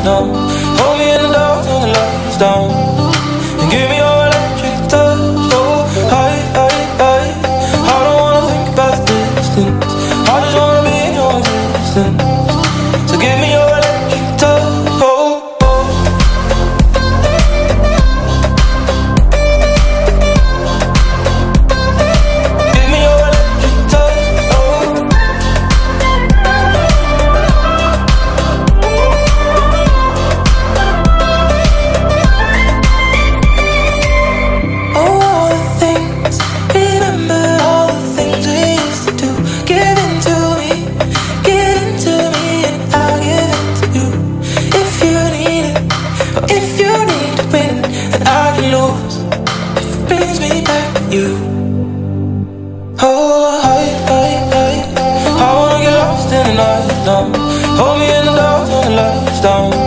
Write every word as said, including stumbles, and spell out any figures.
numb. Hold me in the dark till the lights down, and give me your electric touch. Oh, I, I, I, I don't wanna think about the distance. I just wanna be in your existence. So give me your electric touch. Oh, oh. Give me your electric touch. Oh. Oh, all the things, remember all the things we used to do. Give in to me, give in to me, and I'll give in to you. If you need it, or if you need to win, then I can lose if it brings me back to you. Oh, I, I, I, I wanna get lost in the night now. Hold me in the dark till the lights down.